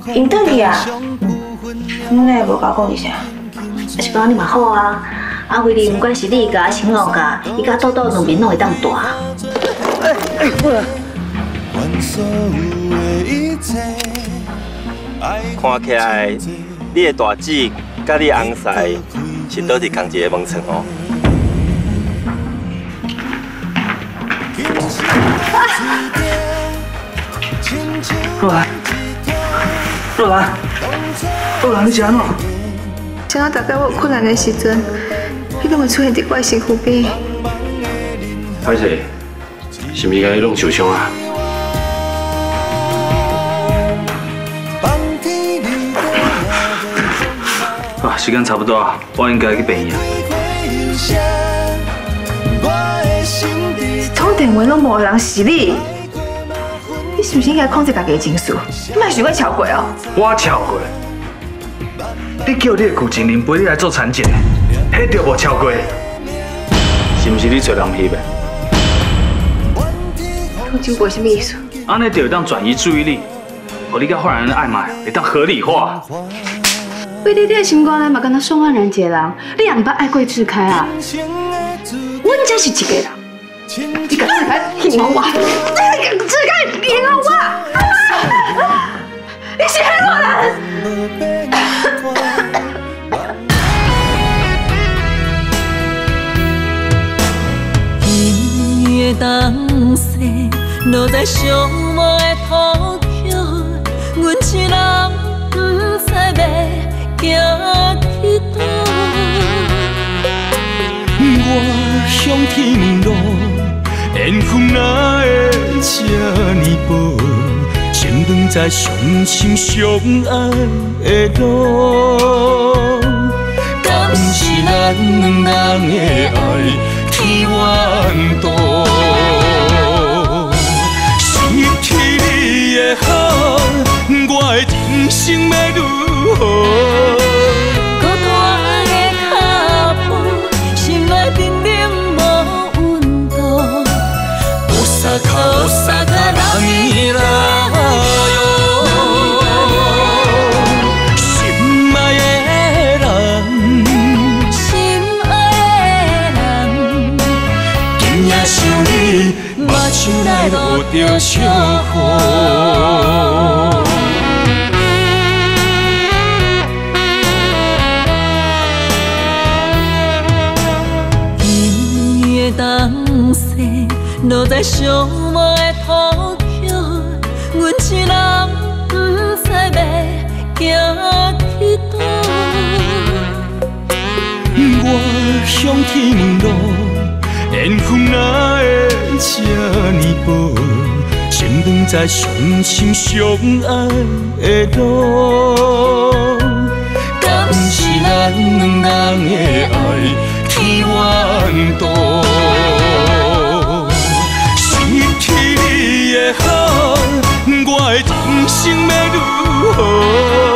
因倒去啊？恁哪会无甲我讲一声？ 是讲你嘛好啊，啊为你不管是你甲青龙甲，伊甲豆豆两边拢会当大。 看起来你的大姊甲你翁婿是倒伫同一个门床哦。 若兰，你是安怎？ 想到大概我有困难的时阵，你拢会出现伫我的身躯边。 歹势，是毋是甲你弄受伤啊？啊，时间差不多啊，我应该去病院。 通电话拢无人是你，你是不是应该控制家己的情绪？你莫想过超过哦。 我超过。你叫你的旧情人陪你来做产检，迄着无超过？是毋是你找人翕的？ 我真无什么意思。 安尼就会当转移注意力，互你甲犯人的暧昧会当合理化。 为你的心肝内嘛，敢若宋万人一个人，你也毋捌爱过志凯啊？阮才是一个人，你甲志凯形容我，志凯形容我，你是黑我人。 的东西落在寂寞的土丘，阮一人不知要行去倒。我向天问路，缘分哪会这呢薄？前段在相亲相爱的路，敢是咱两人的爱？天远大，失去你的好，我的人生要如何？孤单的脚步，心内冰冷无温度，有啥靠有啥靠人来哟？心爱的人，心爱的人。也像你，目睭内落着笑雨。甜的东西落在寂寞的土丘，阮一人不知要行去倒。我向天问路。缘分哪会这呢薄？前段在相亲相爱的路，敢是咱两人的爱天远大？失去你的好，我的人生要如何？